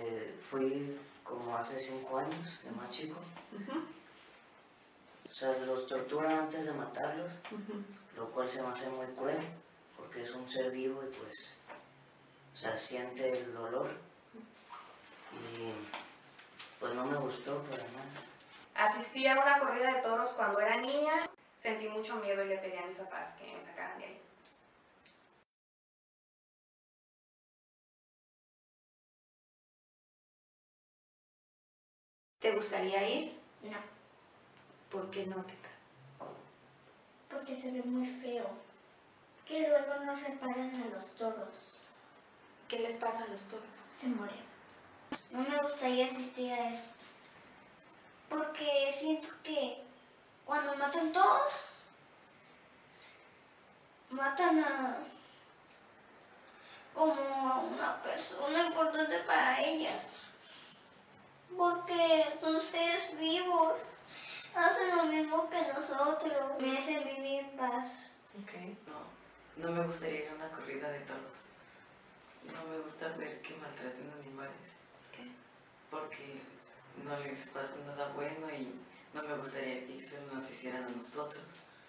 Fui como hace 5 años, de más chico. O sea, los torturan antes de matarlos, lo cual se me hace muy cruel, porque es un ser vivo y pues, o sea, siente el dolor. Y pues no me gustó para nada. Asistí a una corrida de toros cuando era niña, sentí mucho miedo y le pedí a mis papás que me sacaran de ahí. ¿Te gustaría ir? No, ¿Por qué no, Pepa? porque se ve muy feo. Que luego no reparan a los toros. ¿Qué les pasa a los toros? Se mueren. No me gustaría asistir a eso. Porque siento que cuando matan todos, matan a como a una persona importante para ellas. Porque son seres vivos, hacen lo mismo que nosotros. Me hacen vivir en paz. Okay. No me gustaría ir a una corrida de toros. No me gusta ver que maltraten animales. ¿Qué? Porque no les pasa nada bueno y no me gustaría que eso nos hicieran a nosotros.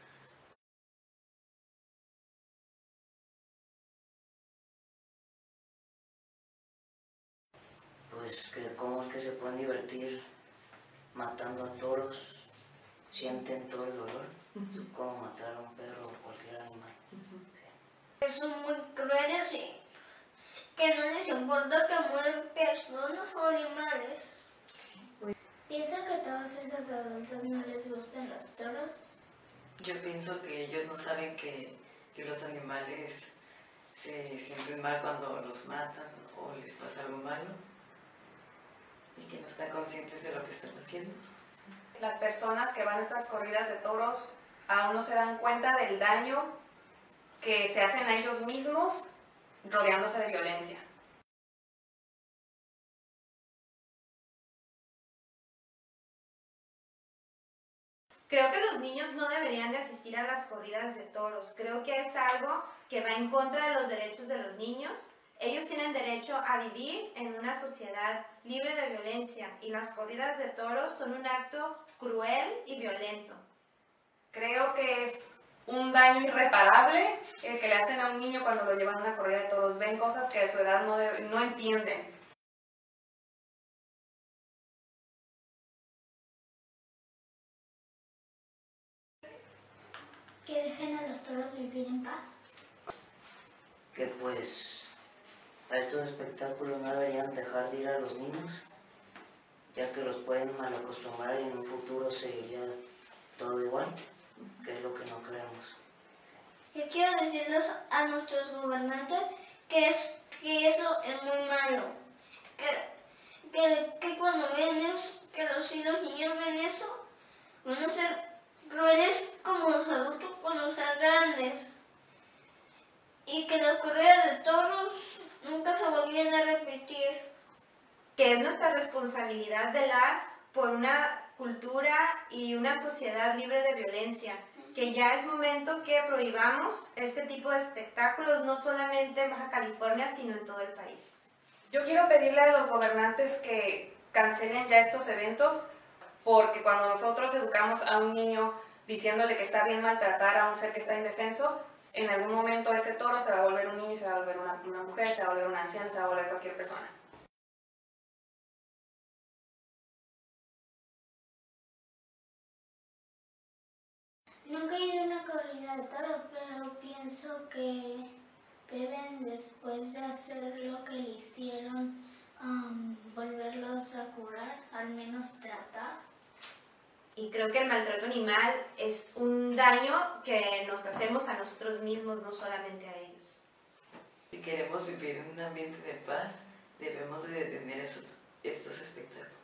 Pues que cómo es que se pueden divertir matando a toros, sienten todo el dolor, es como matar a un perro o cualquier animal. Son muy crueles y que no les importa que mueran personas o animales. ¿Piensa que a todos esos adultos no les gustan los toros? Yo pienso que ellos no saben que los animales se sienten mal cuando los matan o les pasa algo malo y que no están conscientes de lo que están haciendo. Las personas que van a estas corridas de toros aún no se dan cuenta del daño que se hacen a ellos mismos rodeándose de violencia. Creo que los niños no deberían de asistir a las corridas de toros. Creo que es algo que va en contra de los derechos de los niños. Ellos tienen derecho a vivir en una sociedad libre de violencia y las corridas de toros son un acto cruel y violento. Creo que es un daño irreparable el que le hacen a un niño cuando lo llevan a una corrida de toros. Ven cosas que a su edad no entienden. Que dejen a los toros vivir en paz. Que pues a estos espectáculos no deberían dejar de ir a los niños, ya que los pueden malacostumbrar y en un futuro seguiría todo igual, que es lo que no queremos. Yo quiero decirles a nuestros gobernantes que eso es muy malo. Que cuando ven eso, que los niños ven eso, van a ser crueles como los adultos cuando sean grandes. Y que las corridas de toros nunca se volvieran a repetir. Que es nuestra responsabilidad velar por una cultura y una sociedad libre de violencia. Que ya es momento que prohibamos este tipo de espectáculos, no solamente en Baja California, sino en todo el país. Yo quiero pedirle a los gobernantes que cancelen ya estos eventos, porque cuando nosotros educamos a un niño diciéndole que está bien maltratar a un ser que está indefenso, en algún momento ese toro se va a volver un niño, se va a volver una mujer, se va a volver un anciano, se va a volver cualquier persona. Nunca he ido a una corrida de toros, pero pienso que deben, después de hacer lo que le hicieron, volverlos a curar, al menos tratar. Y creo que el maltrato animal es un daño que nos hacemos a nosotros mismos, no solamente a ellos. Si queremos vivir en un ambiente de paz, debemos de detener estos espectáculos.